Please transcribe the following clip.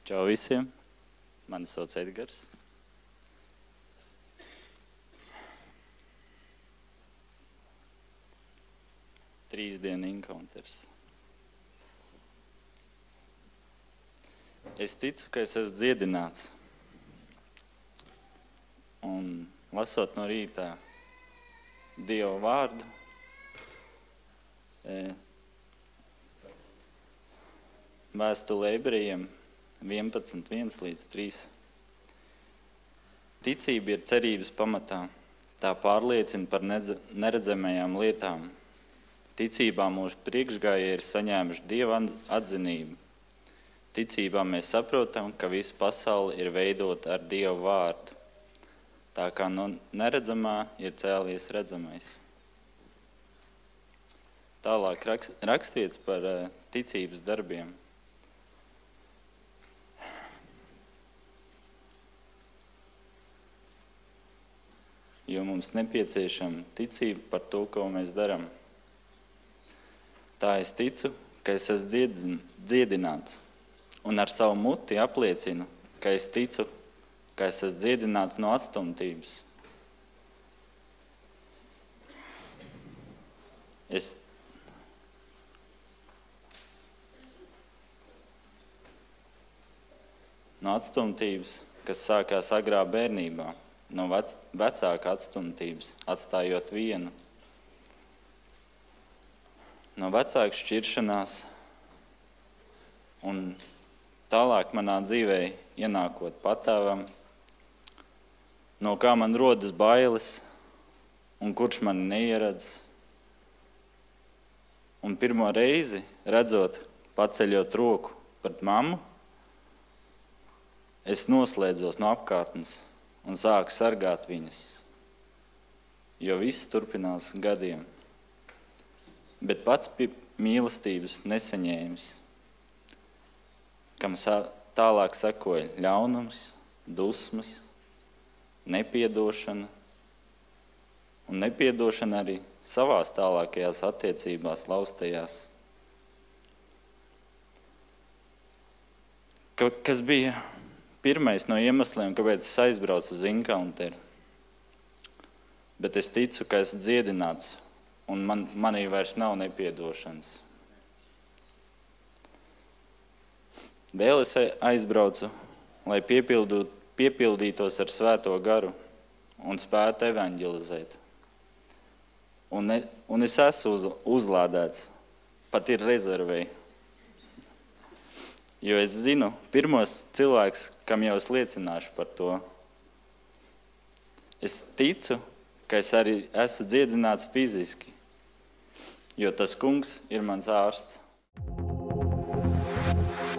Čau visiem, mani sauc Edgars. Trīsdienu encounters. Es ticu, ka es esmu dziedināts. Un lasot no rītā Dieva vārdu, vēstule Ebrejiem 11:1 līdz 3. Ticība ir cerības pamatā. Tā pārliecina par neredzamajām lietām. Ticībā mūsu priekšgājēji ir saņēmuši Dieva atzinību. Ticībā mēs saprotam, ka visa pasaule ir veidota ar Dieva vārdu. Tā kā no neredzamā ir cēlies redzamais. Tālāk rakstīts par ticības darbiem. Jo mums nepieciešama ticība par to, ko mēs darām. Tā es ticu, ka es esmu dziedināts, un ar savu muti apliecinu, ka es ticu, ka es esmu dziedināts no atstumtības. No atstumtības, kas sākās agrā bērnībā, no vecāka atstumtības, atstājot vienu. No vecāka šķiršanās un tālāk manā dzīvē ienākot patēvam, no kā man rodas bailes un kurš man neieredz. Un pirmo reizi, redzot, paceļot roku pret mammu, es noslēdzos no apkārtnes un sāku sargāt viņas, jo viss turpinās gadiem. Bet pats mīlestības nesaņēmis, kam tālāk sekoja ļaunums, dusmas, nepiedošana, un nepiedošana arī savās tālākajās attiecībās laustajās. Kas bija pirmais no iemesliem, kāpēc es aizbraucu uz encounteru. Bet es ticu, ka esmu dziedināts, un manī vairs nav nepiedošanas. Vēl es aizbraucu, lai piepildītos ar Svēto garu un spētu evanģelizēt. Un es esmu uzlādēts, pat ir rezervei. Jo es zinu pirmos cilvēks, kam jau es liecināšu par to. Es ticu, ka es arī esmu dziedināts fiziski, jo tas kungs ir mans ārsts.